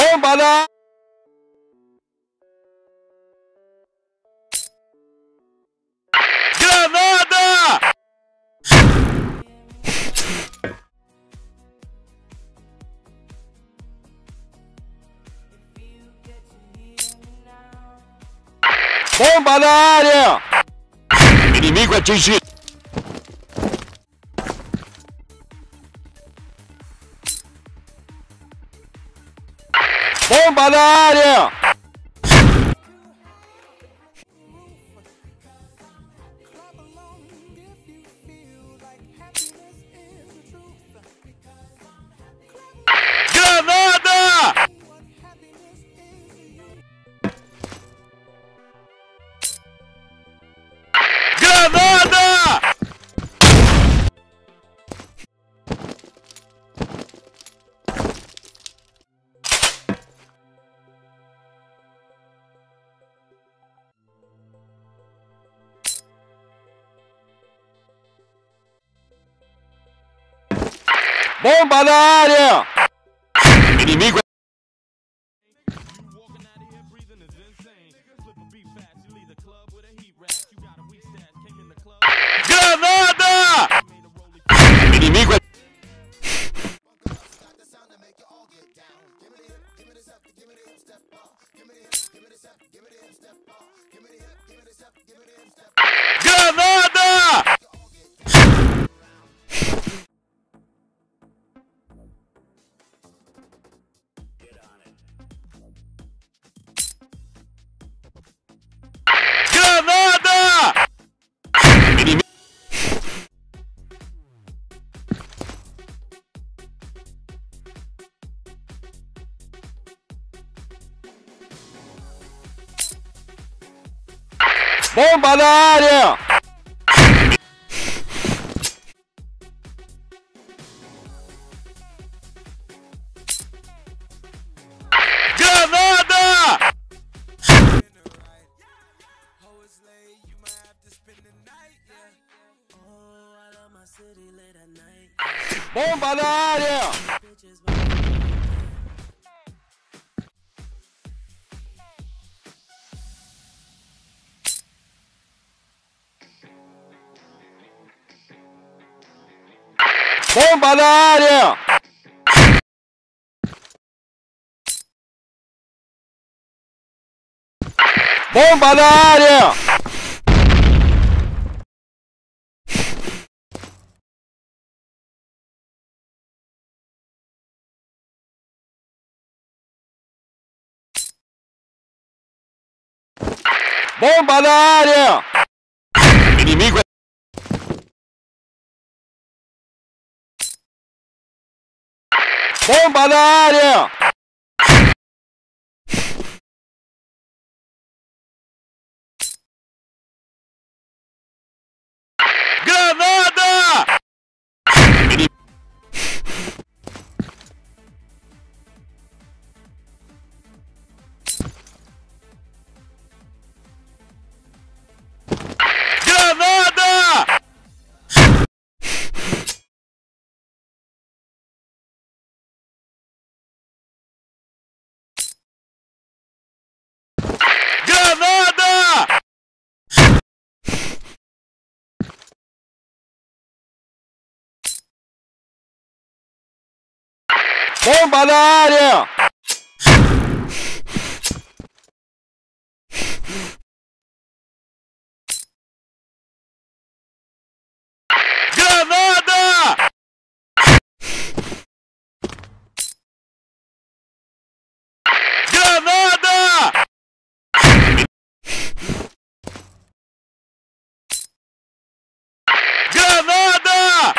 Bomba na... Granada! Bomba na área! Inimigo atingido! Bomba na área! Granada! Granada! Bomba na área! Inimigo! Granada! Inimigo! Granada! Granada! Inimigo! Bomba na área! Granada! Bomba na área! Bomba na área! Bomba na área! Bomba na área! Inimigo! Bomba na área! Granada! Granada! Granada! Bomba na área! Granada! Granada! Granada!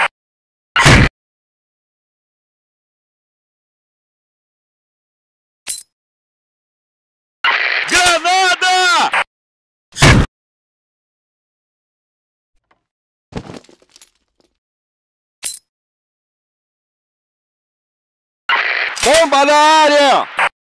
Granada! Bomba na área!